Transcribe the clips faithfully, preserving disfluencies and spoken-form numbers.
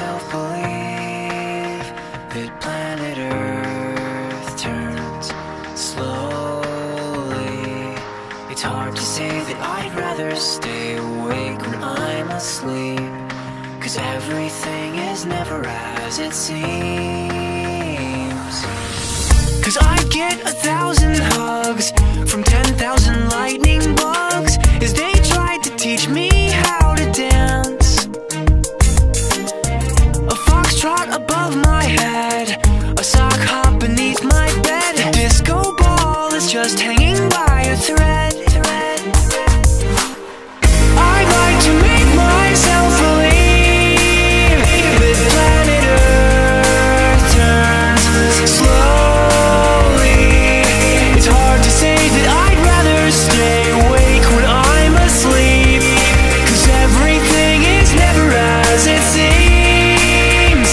myself believe that planet Earth turns slowly. It's hard to say that I'd rather stay awake when I'm asleep, 'cause everything is never as it seems. 'Cause I get a thousand hugs from ten thousand lightning bugs as they tried to teach me how to dance. A foxtrot above my head, a sock hop beneath my bed. A disco ball is just hanging by a thread. I'd like to make myself believe that planet Earth turns slowly. It's hard to say that I'd rather stay awake when I'm asleep, 'cause everything is never as it seems.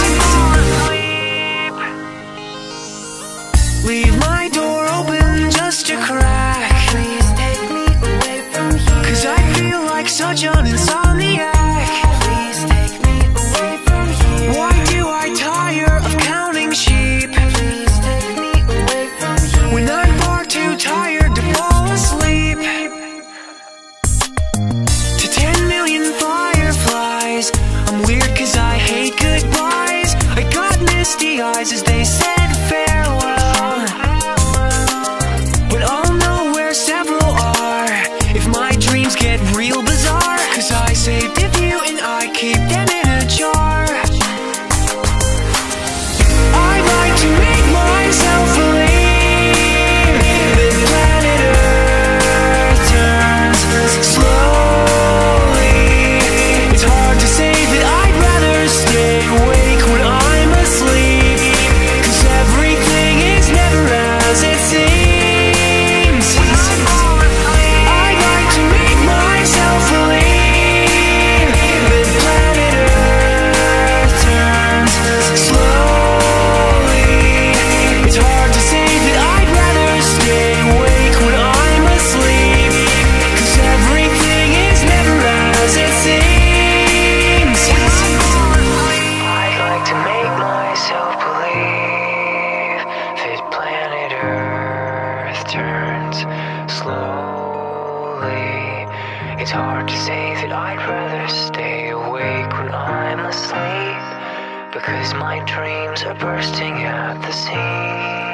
Leave my door open just a crack. Please take me away from here, 'cause I feel like such an insomniac. Please take me away from here. Why do I tire of counting sheep? Please take me away from here, when I'm far too tired to fall asleep. To ten million fireflies, I'm weird 'cause I hate goodbyes. I got misty eyes as they said farewell, but I'll know where several are if my dreams get real bizarre, 'cause I saved a few and I keep them in a jar. I'd like to make myself believe that planet Earth turns slowly. It's hard to say that I'd rather stay awake when I'm asleep, 'cause everything is never as it seems. I'd like to make myself believe that planet Earth turns slowly. It's hard to say that I'd rather stay awake when I'm asleep, 'cause everything is never as it seems. I'd like to make myself believe that planet Earth turns slowly. It's hard to say that I'd rather stay awake when I'm asleep, because my dreams are bursting at the seams.